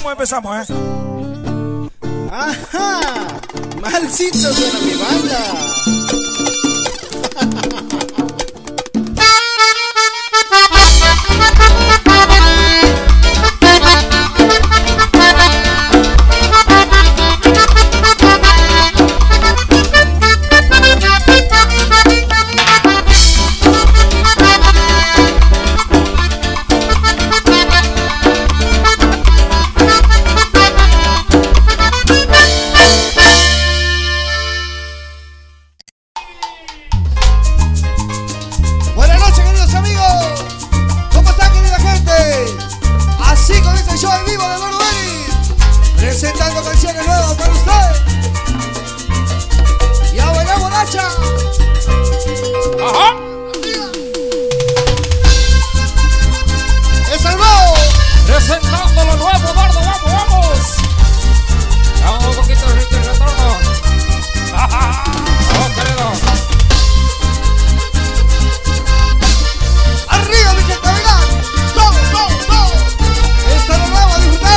empezamos, Ajá, malcito suena mi banda. Presentando canciones nuevas para usted. Y a bailar borracha. Ajá. Es el nuevo. Presentando lo nuevo, Eduardo. Vamos. Vamos un poquito de retorno. Ajá. Vamos, querido. Arriba, mi gente, bailar. Todo. Esta es lo nuevo, a disfrutar.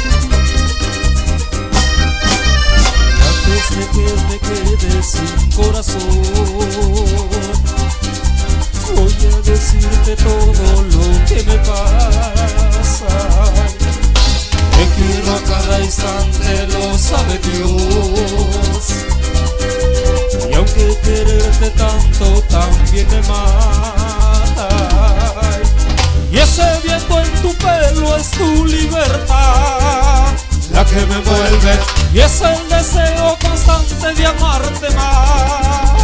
Antes de que me quede sin corazón, voy a decirte todo lo que me pasa. Te quiero a cada instante, lo sabe Dios. Y aunque quererte tanto también me mata. Y ese viento en tu pelo es tu libertad, la que me envuelve, y es el deseo constante de amarte más.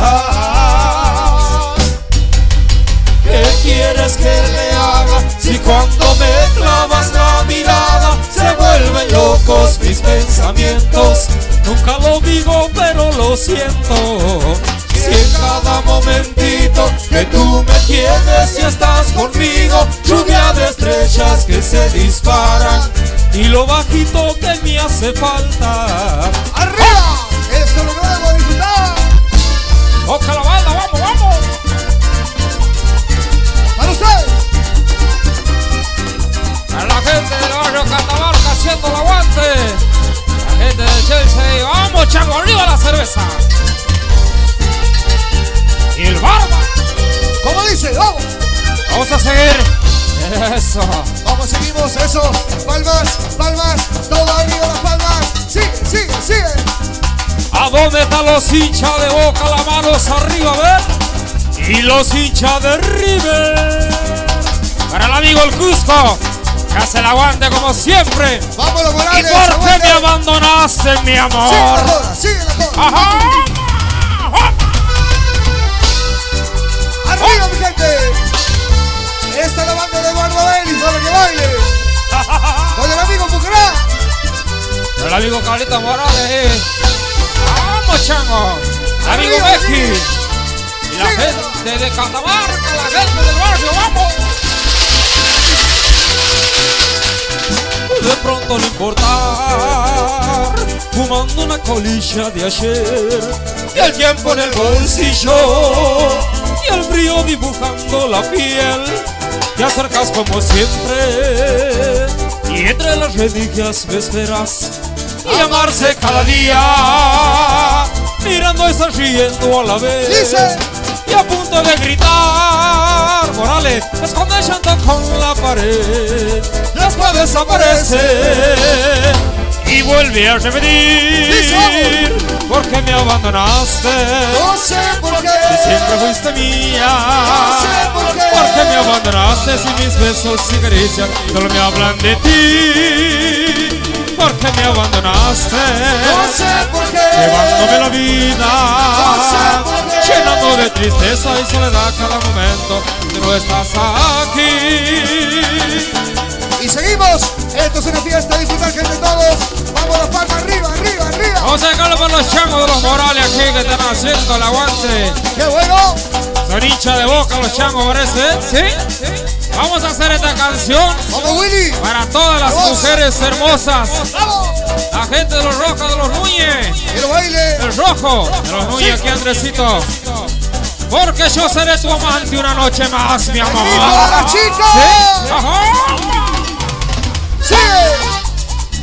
¿Qué quieres que le haga si cuando me clavas la mirada se vuelven locos mis pensamientos? Nunca lo digo pero lo siento. Si en cada momentito que tú me tienes y estás conmigo, lluvia de estrellas que se disparan y lo bajito que me hace falta. ¡Arriba! Esto es lo nuevo, a disfrutar. Toca la banda, vamos. Para ustedes. A la gente del barrio Catamarca haciendo el aguante. La gente de Chelsea, vamos, chango, arriba la cerveza. Y el barba. ¿Cómo dice? Vamos. Vamos a seguir. Eso. Vamos, seguimos, eso. Palmas, todo arriba las palmas. Sigue. ¿A dónde están los hinchas de Boca? Las manos arriba, a ver. Y los hinchas de River. Para el amigo el Cusco, que hace el aguante como siempre. Vámonos, ¿Y Morales. por qué me abandonaste, mi amor? Sigue la joda. Ajá. Arriba, mi gente. Esta es la banda de Eduardo Vélez, para que baile. Con el amigo Pucará. El amigo Carlito Morales. Vamos, chango. El amigo Arriba, Becky. arriba. Y la gente de Catamarca, la gente del barrio, vamos. De pronto no importar, fumando una colilla de ayer, y el tiempo en el bolsillo, y el frío dibujando la piel. Te acercas como siempre, y entre las rendijas me esperas, y amarse cada día, mirando y sonriendo a la vez. Dice. Y a punto de gritar, Morales, esconde el llanto con la pared. Después desaparece y vuelve a repetir. ¿Por qué me abandonaste? No sé por qué. Si siempre fuiste mía. No sé por qué. ¿Por qué me abandonaste si mis besos y caricias solo me hablan de ti? ¿Por qué me abandonaste? No sé por qué. Llevándome la vida, No sé por qué. llenando de tristeza y soledad cada momento que no estás aquí. Y seguimos. Esto es una fiesta, disfrutar, gente, todos. Vamos, las palmas arriba. Vamos a sacarlo por los changos de los Morales aquí que están haciendo el aguante. ¡Qué bueno! Son hinchas de Boca los changos, parece. ¿Sí? Vamos a hacer esta canción ¡Vamos, Willy! para todas las mujeres hermosas. ¡Vamos! La gente de los Rojos de los Núñez. ¡Quiero baile! El rojo de los Núñez aquí, Andresito. Porque yo seré tu amante una noche más, mi amor. ¡Arriba, la chica! ¿Sí? Ajá. ¡Sigue!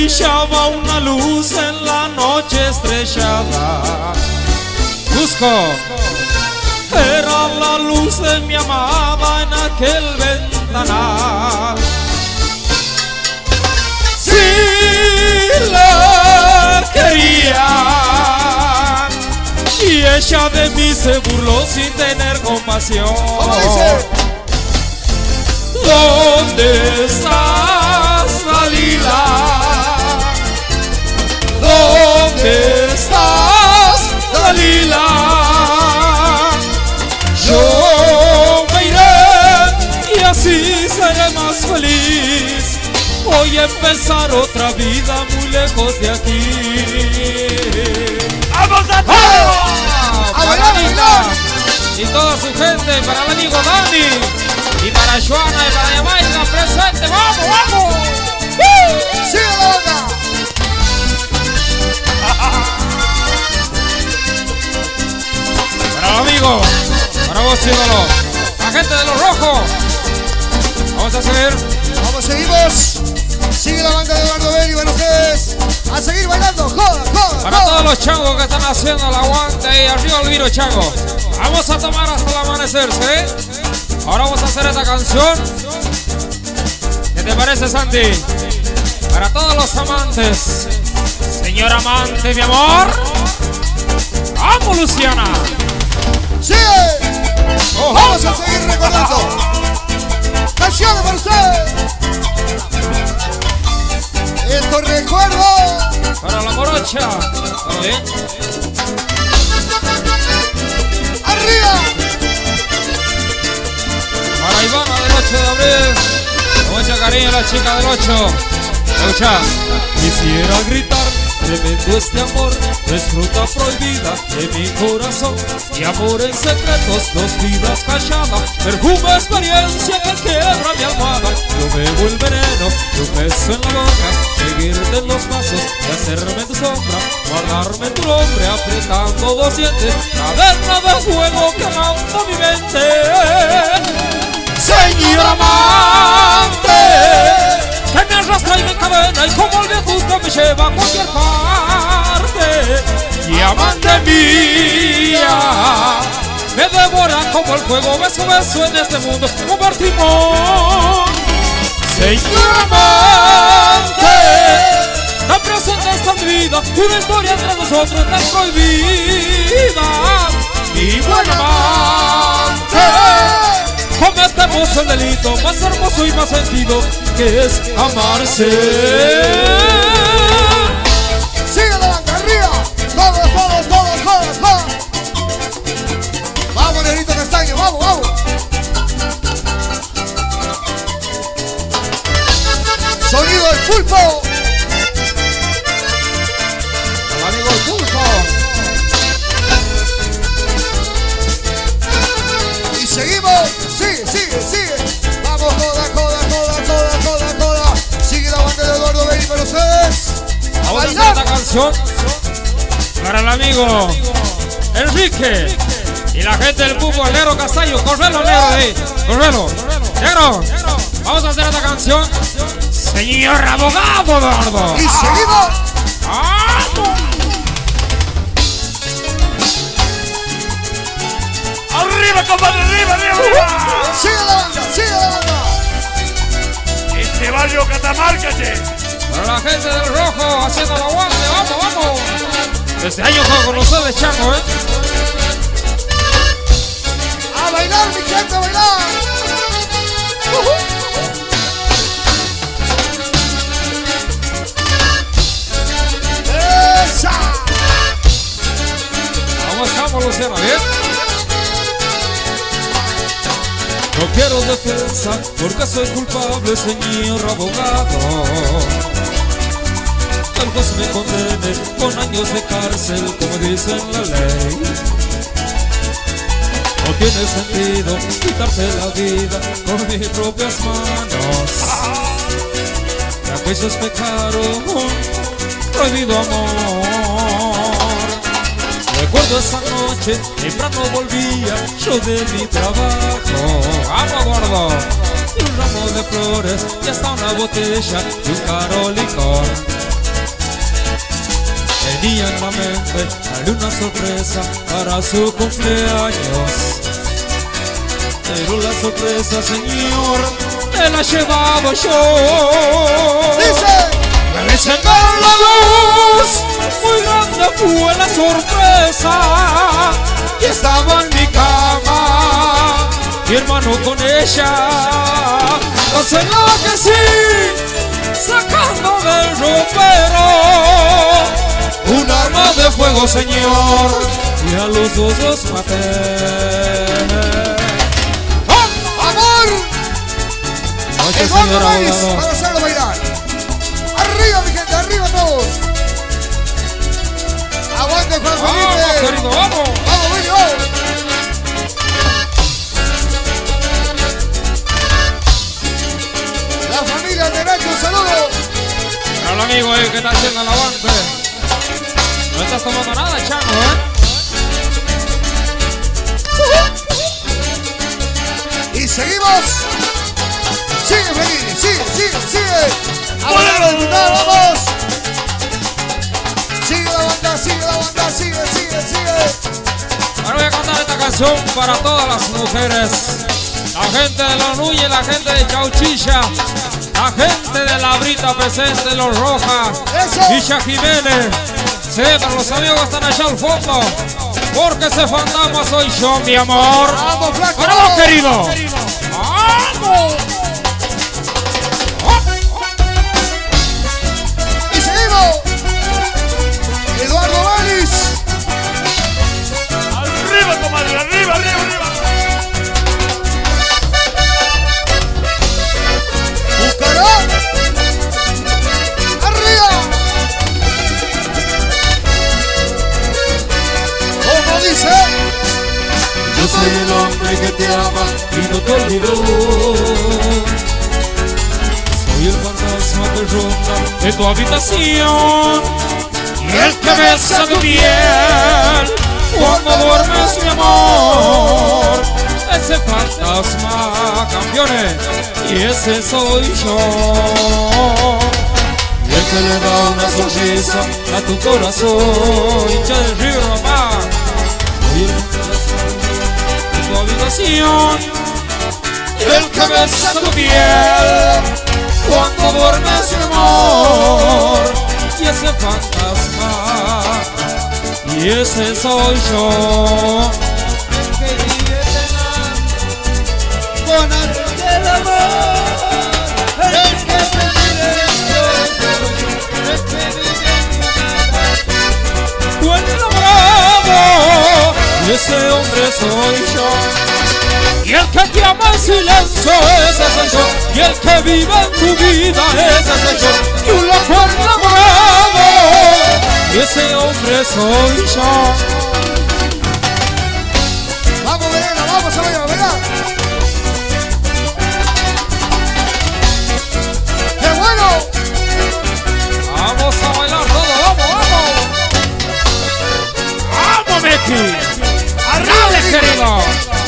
brillaba una luz en la noche estrellada. Cusco. Era la luz de mi amada en aquel ventanal. Si la quería y ella de mí se burló sin tener compasión. ¿Cómo dice? ¿Dónde estás, Dalila? ¿Dónde estás, Dalila? Yo me iré y así seré más feliz. Voy a empezar otra vida muy lejos de aquí. ¡Vamos a ¡A Para bailar, a Anita bailar! y toda su gente, para el amigo Dani y para Joana y para Jamaica presente. ¡Vamos, vamos! ¡Sigue la banda! Para el amigo, para vos ídolo, la gente de los rojos. Vamos a seguir. Vamos, seguimos. Sigue la banda de Eduardo Belli. Bueno, ustedes a seguir bailando. Joda, joda, Para joda. todos los changos que están haciendo el aguante y arriba el viro chango. Vamos a tomar hasta el amanecer, ¿sí? Ahora vamos a hacer esta canción. ¿Qué te parece, Santi? Para todos los amantes. Señor amante, mi amor. ¡Vamos, Luciana! ¡Sigue! Vamos a seguir recordando. Canciones para ustedes. Estos recuerdos. Para la morocha. ¿Está bien? ¡Arriba! Para Ivana del 8 de abril. Con mucho cariño la chica del 8. Escucha. Quisiera gritar, tremendo este amor, es fruta prohibida de mi corazón. Y amor en secretos, dos vidas calladas, perfume experiencia que quiebra mi almohada. Yo bebo el veneno de un beso en la boca, seguirte en los pasos y hacerme tu sombra, guardarme tu nombre apretando dos dientes, caverna de fuego quemando mi mente. Señor amante, que me arrastra y me encadena y como el viento me lleva a cualquier parte. Y amante mía, me devora como el fuego, beso, beso en este mundo, compartimos. Señor amante, tan presente está mi vida, una historia entre nosotros tan prohibida. Mi buen amante, cometemos el delito más hermoso y más sentido, que es amarse. Sigue la banda, arriba. Todos, todos, todos, todos, todos. Vamos, Negrito Castaño, vamos, vamos. Sonido del pulpo. El amigo el Pulpo. Y seguimos. Sigue, sigue, sigue. Vamos, joda, joda, joda, joda, joda, joda. Sigue la banda de Eduardo Belli para ustedes. A Vamos a hacer bailar. esta canción para el amigo Enrique y la gente del Pulpo, el negro Castaño. Correlo, negro de ahí. Correlo. Negro. Vamos a hacer esta canción. Señor abogado Eduardo. Y seguimos. ¡Vamos! ¡Arriba, compadre! ¡Arriba, arriba, arriba! Sigue la banda, sigue la banda. Este barrio Catamarca, che. Para la gente del rojo haciendo el aguante. ¡Vamos, vamos! Este año juego con ustedes, chango, ¿eh? A bailar, mi gente, a bailar. ¡Esa! ¿Cómo estamos, Luciano? ¿Bien? No quiero defensa porque soy culpable, señor abogado. Que el juez me condene con años de cárcel, como dice en la ley. No tiene sentido quitarte la vida con mis propias manos. De aquellos pecaron prohibido amor. Recuerdo esa noche, temprano volvía yo de mi trabajo. ¡Vamos, gordo! Y un ramo de flores y hasta una botella y un caro licor. tenía en la mente darle una sorpresa para su cumpleaños. Pero la sorpresa, señor, me la llevaba yo. Dice. Al encender la luz, muy grande fue la sorpresa. Y estaba en mi cama, mi hermano con ella. No sé lo que sí, sacando del ropero un arma de fuego, señor, y a los dos los maté. ¡Oh, amor! Eduardo Vallis para hacerlo bailar. Arriba, mi gente, arriba todos. Aguante, Juan Felipe. Vamos, querido, vamos. Vamos, Willy, vamos. La familia de Nacho, un saludo. Para el amigo ahí que está haciendo el aguante. No estás tomando nada, Chano, Y seguimos. Sigue, Felipe, sigue. Vamos. Sigue la banda, sigue. Ahora voy a cantar esta canción para todas las mujeres. La gente de Los Núñez, la gente de Chauchilla, la gente de La Brita presente, Los Rojas, Eso. Villa Jiménez. Sí, pero los amigos están allá al fondo, porque ese fantasma soy yo, mi amor. Vamos, flaco. ¡Vamos, querido! ¡Vamos! Y seguimos. Eduardo Vallis. Arriba, comadre, arriba. Buscará. Arriba. Como dice. Yo soy el hombre que te ama y no te olvidó. Soy el fantasma que ronda en tu habitación y el que besa tu piel cuando duermes, mi amor. Ese fantasma, campeones, y ese soy yo. Y el que le da una sonrisa a tu corazón, hincha del río, mamá. Soy el fantasma de tu habitación y el que besa tu piel cuando duermes, mi amor. Y ese fantasma, y ese soy yo. Que vive con arte del amor. El que me vive el que vive tu enamorado. Y ese hombre soy yo. Y el que te ama en silencio, ese soy yo. Y el que vive en tu vida, ese soy yo. Y un loco enamorado, y ese hombre soy yo. Vamos, Verena, vamos a bailar, ¿verdad? ¡Qué bueno! Vamos a bailar todo, vamos. ¡Vamos, Meki! ¡Dale, querido!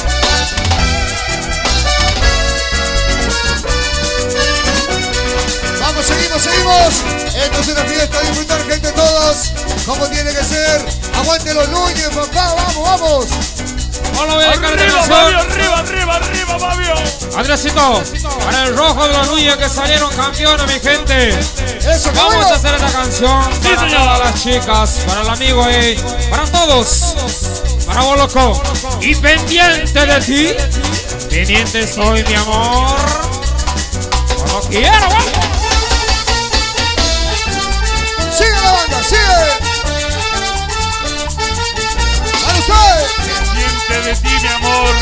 Vamos, seguimos. Esto es una fiesta, disfrutar, gente, todos. Como tiene que ser. Aguante Los Núñez, papá, vamos. Hola, voy a dedicar esta canción. Arriba, Fabio. Andresito, para el rojo de Los Núñez que salieron campeones, mi gente. Eso, qué Vamos bueno. a hacer esta canción para señor. todas las chicas, para el amigo ahí, para todos, para vos, loco. Y pendiente de ti, pendiente soy, mi amor. Cuando quiera, vamos. Sigue la banda, sigue. ¡Para usted! Pendiente de ti, mi amor.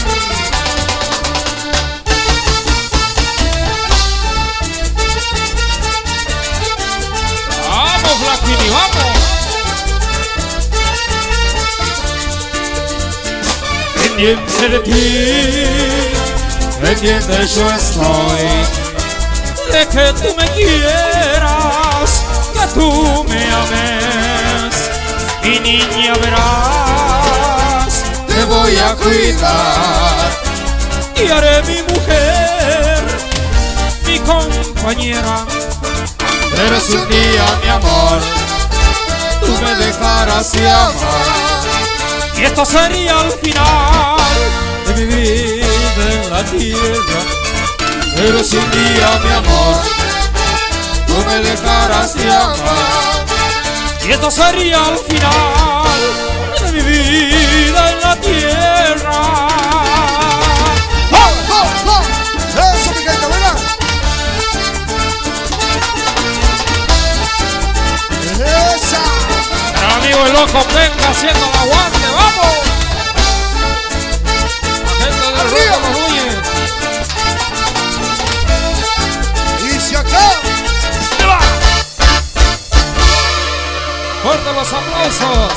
Vamos, Flaquini, vamos. Pendiente de ti, pendiente yo estoy, de que tú me quieras, que tú me ames. Mi niña, verás, te voy a cuidar y haré mi mujer, mi compañera. Pero es un día, mi amor, tú me dejarás de amar. Y esto sería el final de mi vida en la tierra. Pero si un día, mi amor, tú me dejarás de amar. Y esto sería el final de mi vida en la tierra. ¡Oh, oh, oh! ¡Eso, mi gente, ¿verdad? ¡Esa! El amigo el loco venga haciendo el aguante, vamos. La gente del Arriba. Rojo Núñez. ¡Y se acaba! Fuerte los aplausos.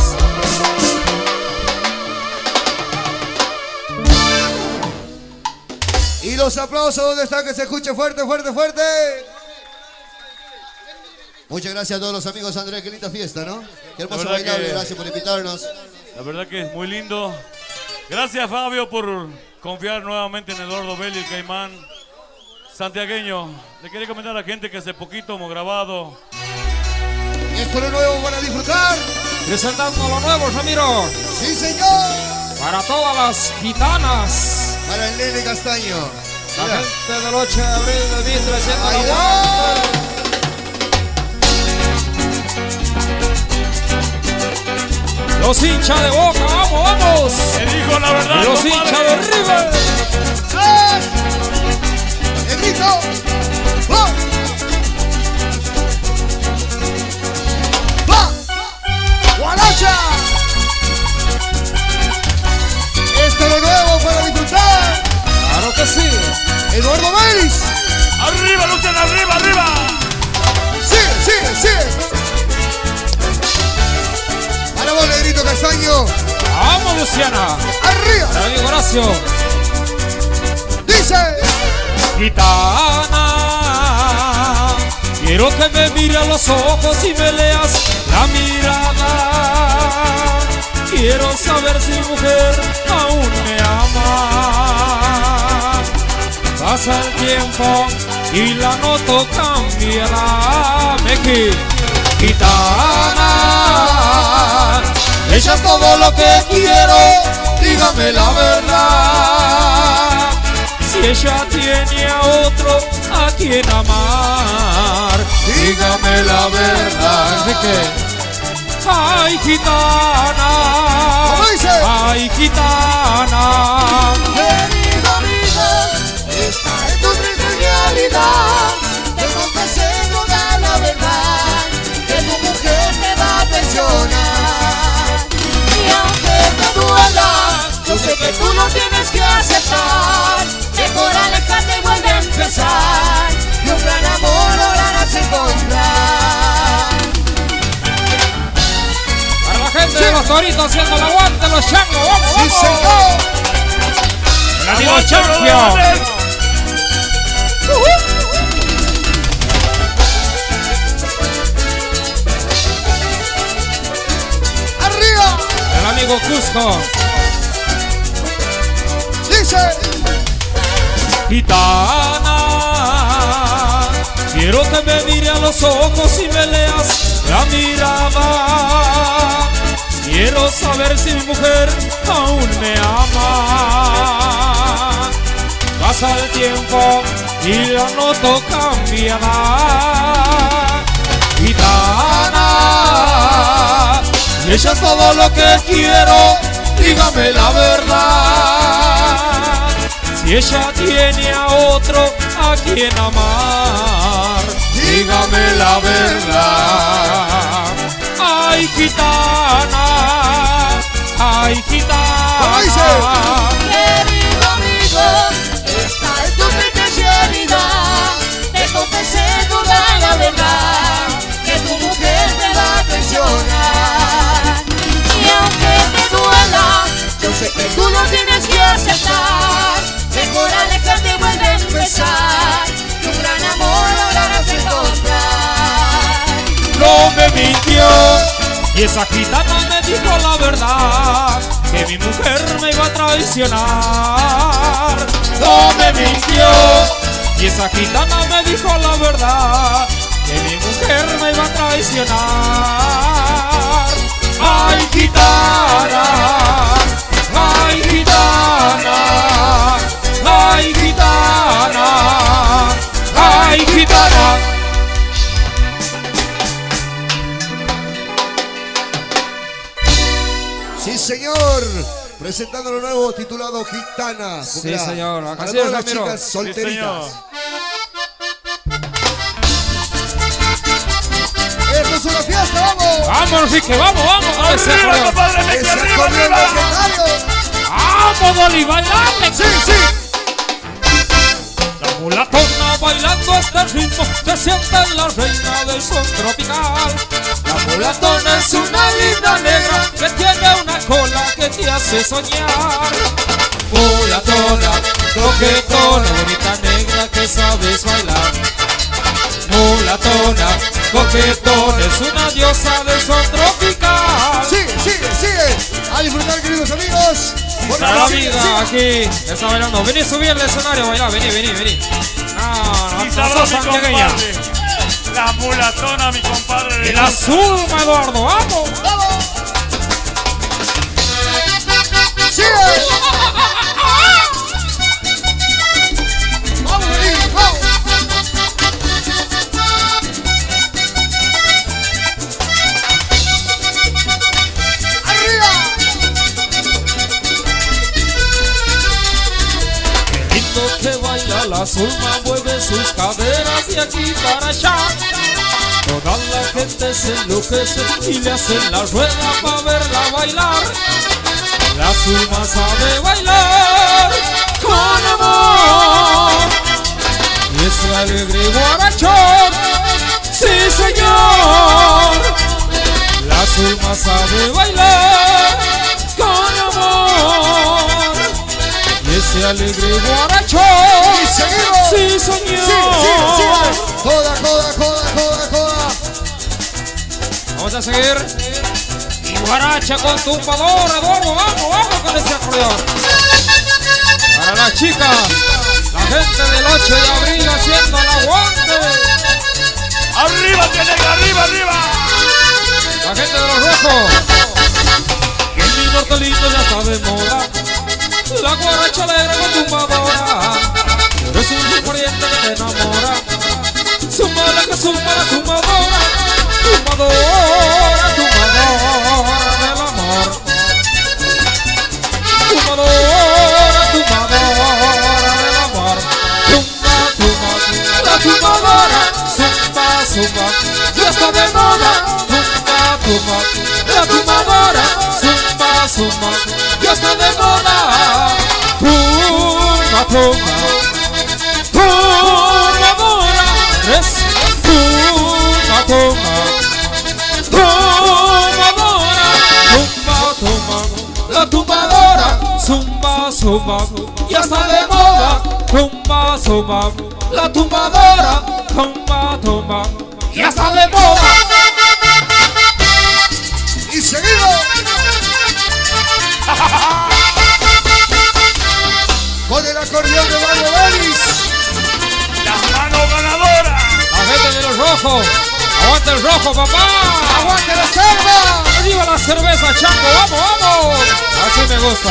Y los aplausos, ¿dónde están? Que se escuche fuerte, fuerte, fuerte. Muchas gracias a todos los amigos, Andrés, qué linda fiesta, ¿no? Qué hermoso verdad bailable, que- gracias por invitarnos. La verdad que es muy lindo. Gracias, Fabio, por confiar nuevamente en Eduardo Belli, el Caimán santiagueño. Le quería comentar a la gente que hace poquito hemos grabado. Esto es lo nuevo para disfrutar. Presentando lo nuevo, Ramiro. ¡Sí, señor! Para todas las gitanas. Para el Nene Castaño. La Mira. gente del 8 de abril de Mitre haciendo el Ahí aguante. Los hinchas de Boca, vamos, vamos. Te dijo la verdad, Y los compadre. hinchas de River. ¡Ah! ¡El grito! ¡Va! ¡Va! ¡Guaracha! Esto es lo nuevo para disfrutar. Claro que sí. Eduardo Vélez. ¡Arriba, Luciano, arriba, arriba! Sigue, sigue, sigue. Para vos, Negrito Castaño. Vamos, Luciana. Arriba. El amigo Horacio. Dice. Gitana, quiero que me mire a los ojos y me leas la mirada. Quiero saber si mi mujer aún me ama. Pasa el tiempo y la noto cambiará. Meki, gitana, ella es todo lo que quiero, dígame la verdad. Si ella tiene a otro a quien amar, dígame la verdad. Enrique. Ay, gitana. ¿Cómo dice? Ay, gitana. Querido amigo, esta es tu triste realidad. Te confesé toda la verdad, que tu mujer te va a pensionar. Y aunque te duela, yo sé que tú lo tienes que aceptar. Mejor alejarte y vuelve a empezar, y un gran amor lograrás encontrar. Para la gente de los Toritos haciendo el aguante, los changos. Vamos, ¡Sí, vamos. señor! El amigo Aguante, Champion. brother. ¡Arriba! El amigo Cusco. Dice. Gitana, quiero que me mire a los ojos y me leas la mirada. Quiero saber si mi mujer aún me ama. Pasa el tiempo y la noto cambiará. Gitana, ella es todo lo que quiero, dígame la verdad. Si ella tiene a otro a quien amar, dígame la verdad. Ay, gitana, ay, ¿Cómo dice? gitana. Querido amigo, esta es tu triste realidad. Te confesé toda la verdad, que tu mujer te va a pensionar. Y aunque te duela, yo sé que tú lo tienes que aceptar. Mejor alejarte y vuelve a empezar, y un gran amor lograrás encontrar. No me mintió y esa gitana me dijo la verdad, que mi mujer me iba a traicionar. No me mintió y esa gitana me dijo la verdad, que mi mujer me iba a traicionar. Ay, gitana, ay, gitana, ay, gitana, ay, gitana. Sí, señor. Presentando lo nuevo titulado Gitana. Sí, señor. Acá Para sí, todas las Ramiro. chicas solteritas. Sí, señor. Esto es una fiesta, vamos. Vamos, Rique, vamos, vamos. Con ese ¡Arriba, acordeón. compadre! ¡Mete Ese arriba, acordeón arriba! legendario. Vamos, Doli, bailarle. Sí, sí. La mulatona bailando este ritmo, se siente la reina del son tropical. La mulatona es una linda negra que tiene una cola que te hace soñar. Mulatona, coquetona, bonita negra que sabes bailar. Mulatona, coquetona, es una diosa del son tropical. Sigue, sigue, sigue. A disfrutar, queridos amigos. Bueno, La sigue, amiga sigue. aquí está bailando. Vení, subí al escenario a bailar. Vení, vení, vení. No, Y no sabroso, sos mi santiagueña. compadre. La mulatona, mi compadre. El azul, Eduardo, vamos. Vamos. Sigue. Vamos, vení, vamos. Arriba. Lindo que baila la Zulma, mueve sus caderas de aquí para allá. Toda la gente se enloquece y le hacen la rueda para verla bailar. La Zulma sabe bailar con amor y es un alegre guarachón, sí señor. La Zulma sabe bailar con amor y ese alegre guarachón, Y seguimos. sí Sigue, señor. sigue, sigue. Joda, joda, joda, joda, joda. Vamos a seguir. Y guaracha con tumbador, Eduardo, vamos, vamos con ese acordeón. Para las chicas, la gente del 8 de abril haciendo el aguante. ¡Arriba, que negra! ¡Arriba, arriba! La gente de los rojos. Y el mi nortelito ya está de moda. La guaracha alegre con tumbadora. Pero es un corriente que te enamora. Zúmbala que zumba la tumbadora. Tumbadora, tumbadora del amor. Tumbadora, tumbadora del amor. Tumba, tumba, la tumbadora. Zumba, zumba, ya está de moda. Tumba, tumba, la tumbadora. Zumba, zumba, ya está de moda. Tumba, tumba, tumbadora. Tres, tumba, tumba. Tumbadora, tumba, tumba, la tumbadora, zumba, zumba, ya está de moda. Tumba, zumba, la tumbadora, tumba, tumba, ya está de moda. Y seguimos. Con el acordeón de Mario Vélez. ¡La mano ganadora! La gente de los rojos, aguanta el rojo, papá. Aguante la selva. Arriba la cerveza, Chango, vamos, vamos. Así me gusta.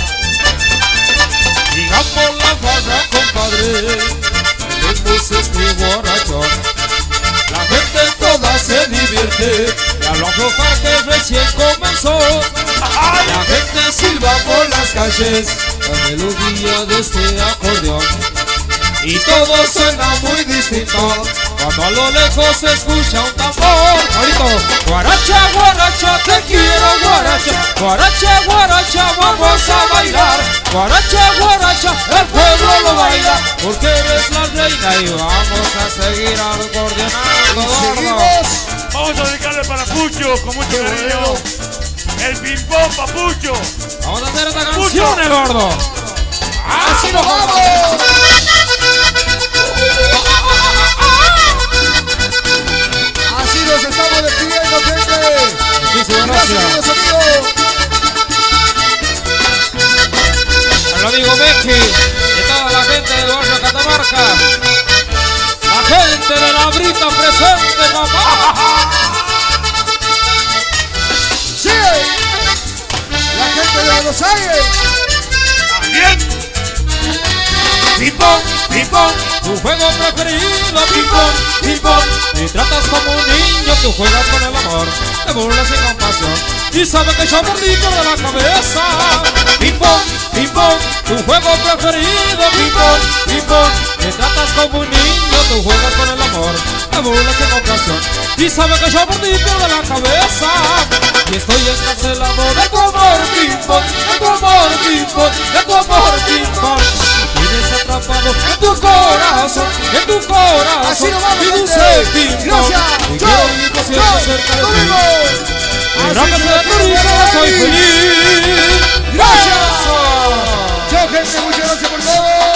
Digamos la barra, compadre. Tenemos este borrachón. La gente toda se divierte. La loco que recién comenzó. La gente silba por las calles. La melodía de este acordeón. Y todo suena muy distinto cuando a lo lejos se escucha un tambor. Ahorita, guaracha, guaracha, te quiero guaracha. Guaracha, guaracha, vamos a bailar. Guaracha, guaracha, el pueblo lo baila porque eres la reina y vamos a seguir acordeonando. Seguimos. Vamos a dedicarle para Pucho con mucho cariño. El ping-pong, papucho. Vamos a hacer esta canción, Eduardo. Así nos vamos. Así nos estamos despidiendo, gente. Muchísimas Gracias, gracias. queridos amigos. Al amigo Meki y toda la gente del barrio Catamarca. La gente de la Brita presente. los aires. También. Ping pong, tu juego preferido, ping pong. Y tratas como un niño, tú juegas con el amor, te burlas sin compasión. Y sabes que yo mordito de la cabeza. Ping pong, tu juego preferido, ping pong. Y tratas como un niño, tú juegas con el amor, te burlas sin compasión. Y sabes que yo mordito de la cabeza. Y estoy encarcelado de tu amor, ping pong, de tu amor, ping pong, de tu amor, ping pong. Tienes atrapado en tu corazón, Así nos vamos, mi gente. dulce ping pong. Gracias. Y quiero vivir por siempre cerca de ti. Gracias a tu risa soy feliz. Gracias. Chao, gente, muchas gracias por todo.